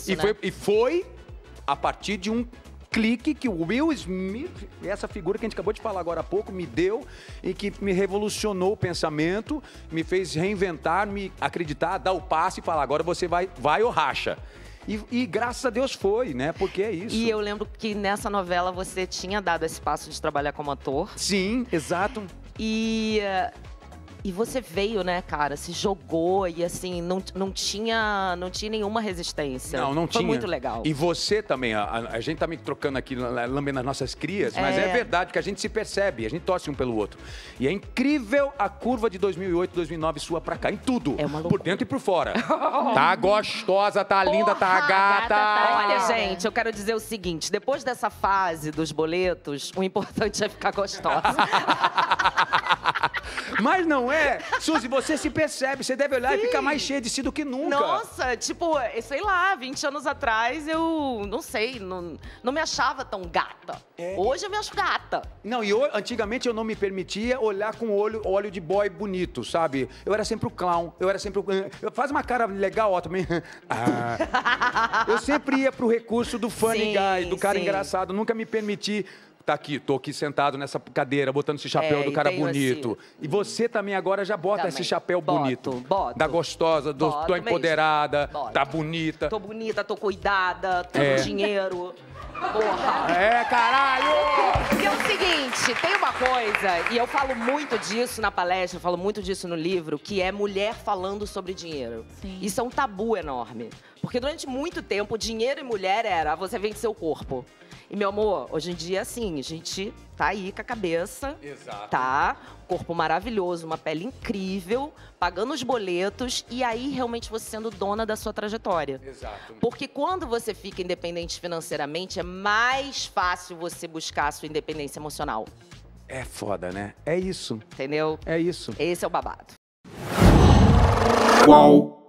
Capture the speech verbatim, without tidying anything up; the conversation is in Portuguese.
isso, e né? Foi, e foi a partir de um clique que o Will Smith, essa figura que a gente acabou de falar agora há pouco, me deu e que me revolucionou o pensamento, me fez reinventar, me acreditar, dar o passe e falar, agora você vai, vai ou racha. E, e graças a Deus foi, né? Porque é isso. E eu lembro que nessa novela você tinha dado esse passo de trabalhar como ator. Sim, exato. E... E você veio, né, cara, se jogou e assim, não, não, tinha, não tinha nenhuma resistência. Não, não Foi tinha. muito legal. E você também, a, a gente tá me trocando aqui, lambendo as nossas crias, mas é. É. verdade que a gente se percebe, a gente torce um pelo outro. E é incrível a curva de dois mil e oito, dois mil e nove sua pra cá, em tudo. É uma por dentro e por fora. Tá gostosa, tá linda, tá Porra, gata. tá- Olha, gente, eu quero dizer o seguinte, depois dessa fase dos boletos, o importante é ficar gostosa. Mas não é? Suzy, você se percebe, você deve olhar Sim. e ficar mais cheia de si do que nunca. Nossa, tipo, sei lá, vinte anos atrás eu, não sei, não, não me achava tão gata. É. Hoje eu me acho gata. Não, e eu, antigamente eu não me permitia olhar com olho, olho de boy bonito, sabe? Eu era sempre o clown, eu era sempre o... Eu, faz uma cara legal, ó, também. Ah. Eu sempre ia pro recurso do funny Sim, guy, do cara sim. engraçado, nunca me permiti... Tá aqui, tô aqui sentado nessa cadeira, botando esse chapéu É, do e cara tenho bonito. esse- E você também agora já bota Também. esse chapéu Boto, bonito. boto. Da gostosa, do, Boto tô mesmo. empoderada, Boto. tá bonita. Tô bonita, tô cuidada, tô É. com dinheiro. Porra. É, caralho! Porque é o seguinte, tem uma coisa, e eu falo muito disso na palestra, eu falo muito disso no livro, que é mulher falando sobre dinheiro. Sim. Isso é um tabu enorme. Porque durante muito tempo, dinheiro e mulher era você vende seu corpo. E, meu amor, hoje em dia, assim, a gente tá aí com a cabeça, Exato. tá? Corpo maravilhoso, uma pele incrível, pagando os boletos e aí realmente você sendo dona da sua trajetória. Exato. Porque quando você fica independente financeiramente, é mais fácil você buscar a sua independência emocional. É foda, né? É isso. Entendeu? É isso. Esse é o babado. Qual?